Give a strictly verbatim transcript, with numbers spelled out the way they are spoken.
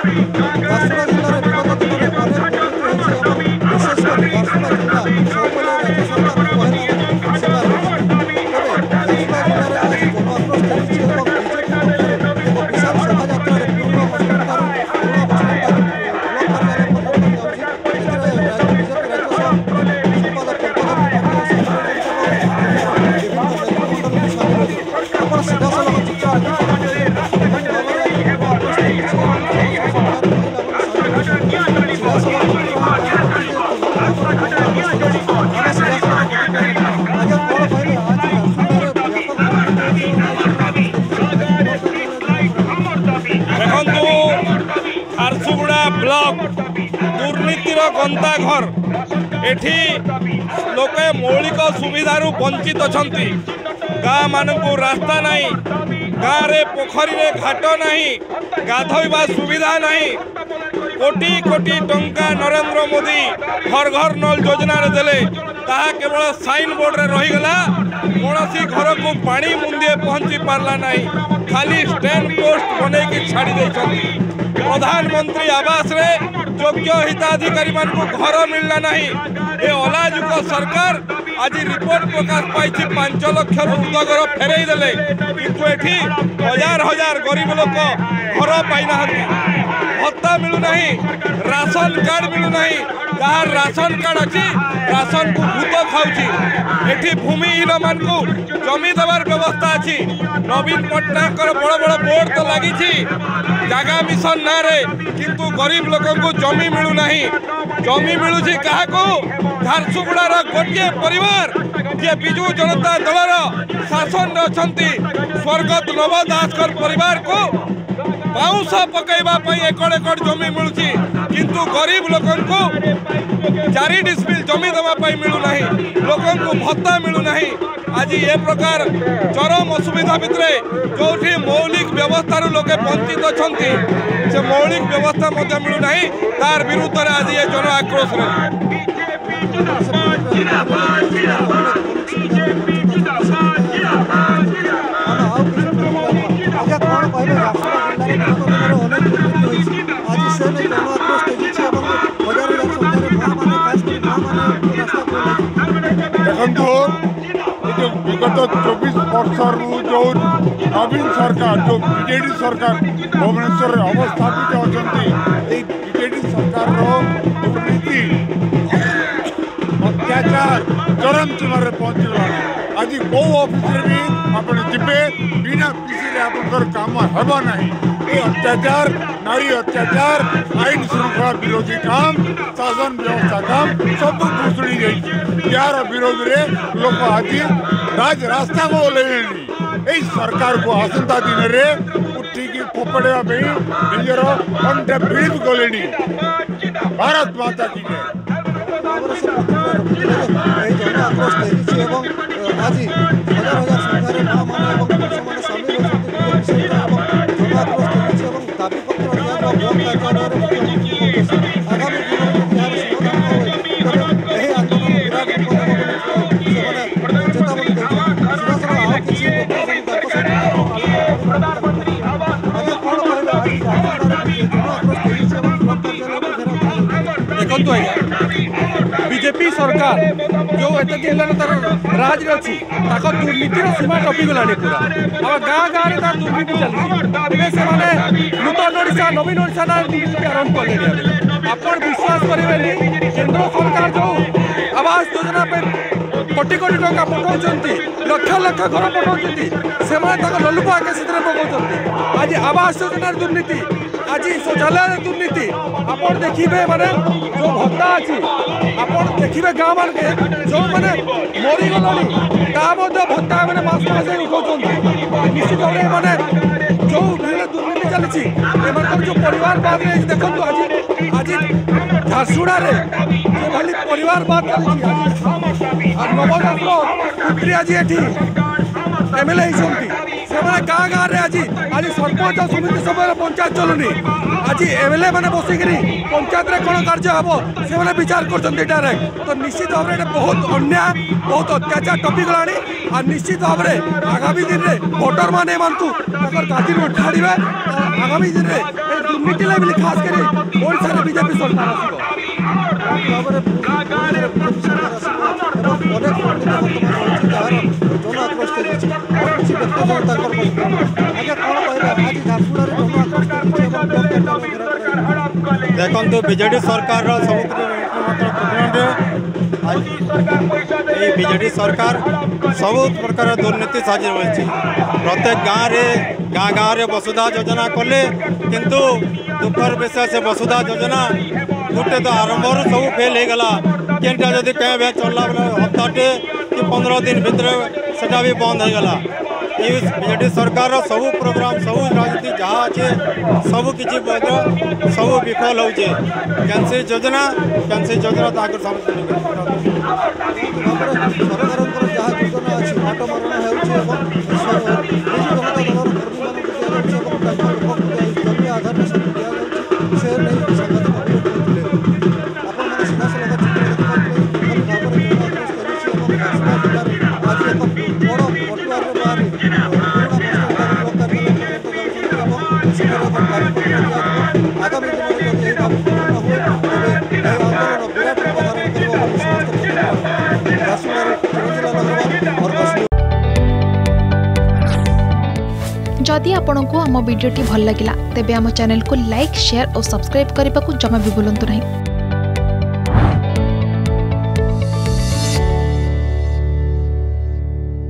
ଝାରସୁଗୁଡ଼ା ଜିଲ୍ଲାରେ ବିଗତ ଦିନରେ ଅନେକ ଦୁର୍ନୀତି ହୋଇଛି ଏବଂ ବିଶେଷ କରି ଝାରସୁଗୁଡ଼ା ଜିଲ୍ଲା ସବୁବେଳେ ରାଜ୍ୟ ସରକାରଙ୍କୁ ଅବହେଳାର ଶିକାର ହୋଇଛି। ତେବେ ଝାରସୁଗୁଡ଼ା ଜିଲ୍ଲାରେ ଆଜି ଜନ ଆକ୍ରୋଶ ଚାଲିଛି ଏବଂ ବିଜେପି ପକ୍ଷରୁ ଏକ ବିଶାଳ ଶୋଭାଯାତ୍ରାରେ ପୂର୍ବ ବସ୍ଷ୍ଟାଣ୍ଡଠାରୁ ପୁରୁଣା ବସ୍ଷ୍ଟାଣ୍ଡ ବ୍ଲକ କାର୍ଯ୍ୟାଳୟ ପର୍ଯ୍ୟନ୍ତ ଯାଉଛି। ଏଥିରେ ବିଜେପି ରାଜ୍ୟ ସମ୍ପାଦକ ଆପଣ ସିଧାସଳଖ ଚିତ୍ର देखु झारसुगुड़ा ब्लॉक दुर्नीतिर गंताघर एठी लोके मौलिक सुविधार वंचित अछंती। गाँ मानकु रास्ता नहीं, गाँव रे पोखरी रे घाट नहीं, गाधोइबा सुविधा नहीं। कोटी कोटी टंका नरेंद्र मोदी घर घर नल योजना रे देले, ताहा केवल साइन बोर्ड रे रहीगला। कौनसी घर को पानी मुंदिए पहुंची पारला नहीं, खाली स्टैंड पोस्ट बने की छाड़ी देछंती। प्रधानमंत्री आवास रे योग्य हिताधिकारी मान को घर मिलना नहीं। ए अलाजुक सरकार आज रिपोर्ट प्रकाश पाई पांच लक्ष उर्ध घर फेरई देले, किंतु एठी हजार हजार गरीब लोक घर पाई ना, भत्ता मिलू नहीं, राशन कार्ड मिलू नहीं। जहाँ राशन कार्ड अच्छी राशन को भूत खाऊची। एठी भूमिहीन मान को जमी देवार व्यवस्था अच्छी। नवीन पट्टनायक बड़ बड़ बोर्ड तो लगी जगह मिशन ना रे, किंतु गरीब लोक को जमी मिलू नहीं। जमी मिलूची क्या झारसुगुड़ार गोटे परिवार जे विजु जनता दलर शासन अच्छी स्वर्गत नव दासकर परिवार को बाउंस पकईवा एकड़ एकड़ जमी मिलूची, किंतु गरीब लोक को चारि डिस्मिल जमी देवाई मिलू नहीं, लोक को भत्ता मिलू नहीं। आज ये प्रकार चरम असुविधा भितर जो मौलिक व्यवस्था लोके वंचित अच्छा से मौलिक व्यवस्था मिलू नहीं, तार विरुद्ध आज ये जन आक्रोश देखो जो विगत चौबीस वर्ष जो नवीन सरकार जो बीजेडी सरकार भुवनेश्वर अवस्थापित अच्छा बीजेडी सरकार दुर्नीति अत्याचार चरम सीमार पहुँचला। आज कौ ऑफिस भी आप जीवे बिना पीसी आपंकर काम हेब ना। ये अत्याचार नारी अत्याचार आईन श्रृंखला विरोधी काम शासन व्यवस्था काम सब भुशुड़ी जाइए। यार विरोध रे लोक आज राज रास्ता को ओह्लैले। सरकार को आसंता दिन में उठिकी फोपड़ा निजर अंटे भिड़ी गले। भारत माता की जन आक्रोश तेजी और आज हजार हजार संख्यार माँ मैंने सामिल होती जन आक्रोश तेजी और दाबी पत्र ब्लक कार्यालय आगामी देखो बीजेपी सरकार जो एत दिन राज अच्छी दुर्नीतिर सीमा टपिगला पूरा और गाँ गाँव में दुर्नीति चलती से नूतन ओडिशा नवीन ओडिशा ना दुर्नीति आरंभ कले। आपन विश्वास करेंगे केंद्र सरकार जो आवास योजना पे कोटी कोटी टंका पठाउछंती, लक्ष लक्ष घर पठाउछंती, से ललुपा के पकाउछंती। आज आवास योजना दुर्नीति, आज शौचालय दुर्नीति आपन देखिए माने जो भत्ता अच्छी आपन देखिए गाँव मान के जो मैंने मरीगल भत्ता मैंने मास मास उठाउछंती। निश्चित भाव माने जो दुर्नीति चली जो परिवार बाद देखो आज आज झारसुगुड़ा भाई परिवार बाद चली नवदास पुत्री आज ये एमएलए से गाँ गाँव में आज आज सरपंच समिति सभा पंचायत चलुनी आज एमएलए मैंने बसिक पंचायत में कौन कार्य हम से विचार कर तो निश्चित भाव में बहुत अन्याय बहुत अत्याचार टपी गलानी और निश्चित भाव में आगामी दिन में भोटर मैंने मानतु गादी उठाड़े आगामी दिन में दुर्नीति लेवल खास कर ओडिशा बीजेपी सरकार देखो बीजेडी सरकार बीजेडी सरकार सब प्रकार दुर्नीति साजी रही प्रत्येक गाँव में गाँ गाँव में वसुधा योजना कले किंतु दुखर विषय से वसुधा योजना गोटे तो आरंभ सब फेल हो गला केनटा जदि कह बे चलला बेले हफ्ताटे कि पंद्रह दिन भितर सेटा भी बंद हो गला बीजेडी सरकार सब प्रोग्राम सब राजनीति जहाँ अच्छे सब किसी सब विफल हो कैंसिल योजना कैंसिल योजना ताकर सब जदि आपंक आम भिडी भल लगा तेब आम चैनल को लाइक शेयर और सब्सक्राइब करने को जमा भी भूलु नहीं।